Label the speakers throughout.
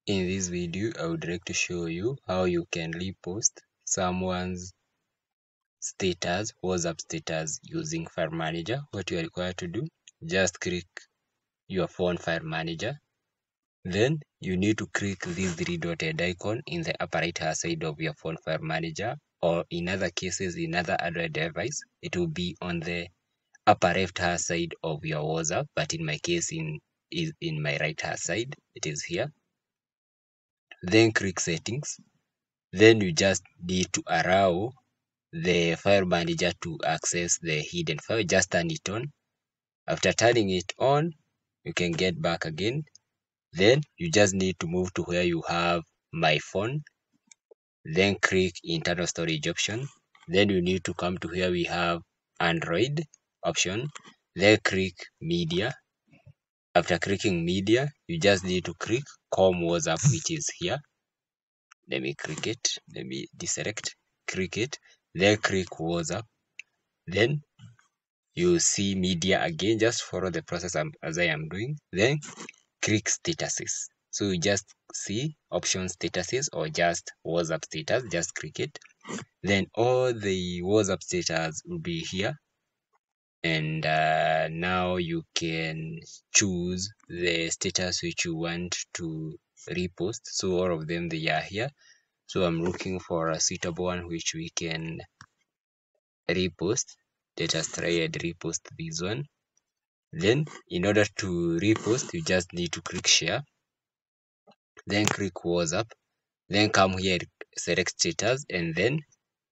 Speaker 1: In this video, I would like to show you how you can repost someone's status, WhatsApp status using File Manager. What you are required to do, just click your phone File Manager. Then you need to click this three-dotted icon in the upper right-hand side of your phone File Manager, or in other cases, in other Android device, it will be on the upper left-hand side of your WhatsApp. But in my case, in my right-hand side, it is here. Then click Settings. Then you just need to allow the file manager to access the hidden file. Just turn it on. After turning it on, you can get back again. Then you just need to move to where you have My Phone. Then click Internal Storage option. Then you need to come to where we have Android option. Then click Media. After clicking Media, you just need to click Com WhatsApp, which is here. Let me click it. Let me deselect. Click it. Then click WhatsApp. Then you see media again. Just follow the process as I am doing. Then click statuses. So you just see option statuses or just WhatsApp status. Just click it. Then all the WhatsApp status will be here. And now you can choose the status which you want to repost. So all of them, they are here. So I'm looking for a suitable one which we can repost. Let us try and repost this one. Then in order to repost, you just need to click share, then click WhatsApp, then come here, select status, and then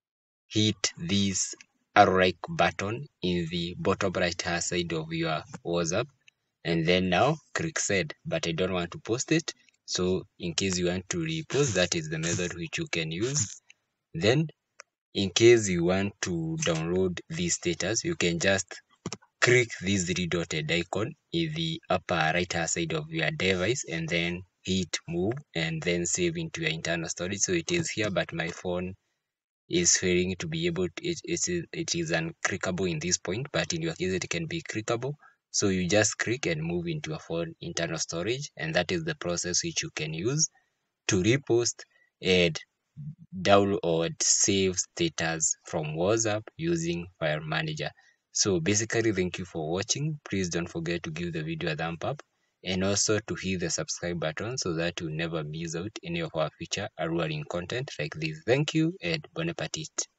Speaker 1: hit this arrow like button in the bottom right hand side of your WhatsApp, and then now click send. But I don't want to post it, so in case you want to repost, that is the method which you can use. Then in case you want to download this status, you can just click this three-dotted icon in the upper right hand side of your device and then hit move and then save into your internal storage. So it is here, but my phone is failing to be able to, it is unclickable in this point, but in your case it can be clickable. So you just click and move into your phone internal storage, and that is the process which you can use to repost and download or save status from WhatsApp using File Manager. So basically, thank you for watching. Please don't forget to give the video a thumb up and also to hit the subscribe button so that you never miss out any of our future alluring content like this. Thank you and bon appetit.